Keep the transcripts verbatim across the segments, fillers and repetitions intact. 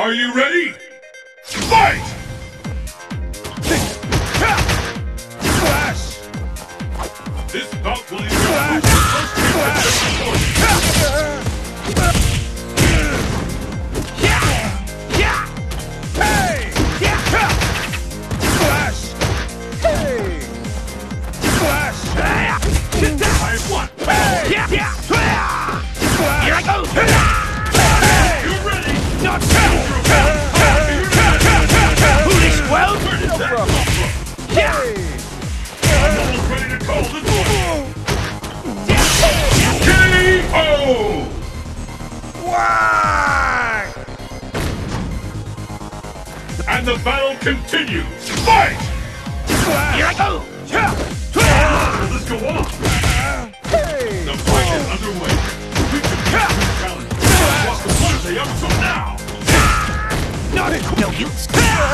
Are you ready? Fight! Flash! This bout will either lose the first kick or second point. Hey! Flash! Hey! Flash! I won! Hey! Here I go! You ready? Not Who foolish well! Where did that come from? Hey! I'm almost ready to call this one. K O! Why? And the battle continues. Fight! Here I go! Let's go on. Hey! The fight is underway. We can get this challenge. Walk the Wednesday up from now. Not no use!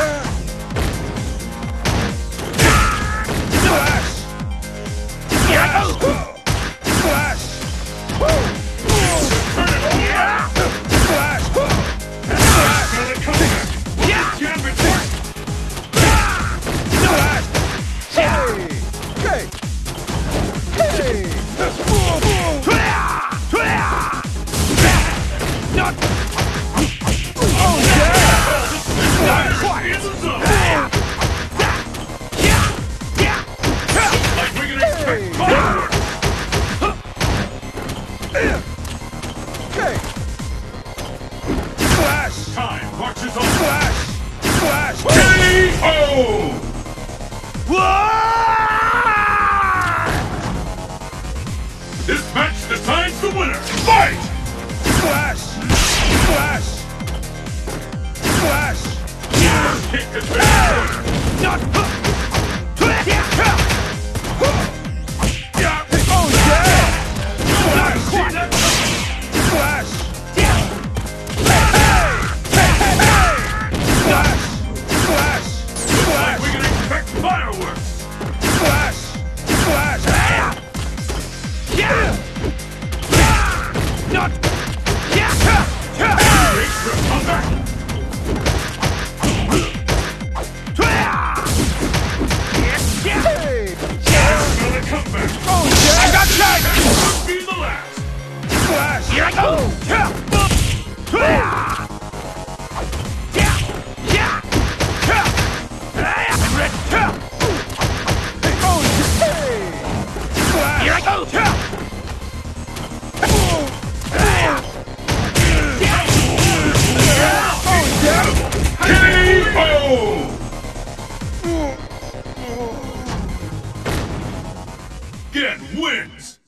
Flash! Here I go! Flash! Turn it over. Flash! Got a comeback. Yeah! Jab it first. Flash! Hey! Hey! Hey! Not Oh yeah! Fire in the zone. Like we can expect fireworks. Okay! Flash! Time marches on. Flash! Flash! K O! This match decides the winner. Fight! Flash! Flash! Flash! First kick has been recorded. Not Oh yeah! Not quite. Flash! Hey! Hey! Hey! Hey! Flash! Flash! Like Flash! we can expect fireworks. Flash! Flash! Not Breaks for a comeback. Hey! Got a comeback. Oh yeah! I got time! Could be the last. Flash! Here I go! I'm ready! Oh hey! Flash! Here I go! Oh yeah! K O! Gen wins.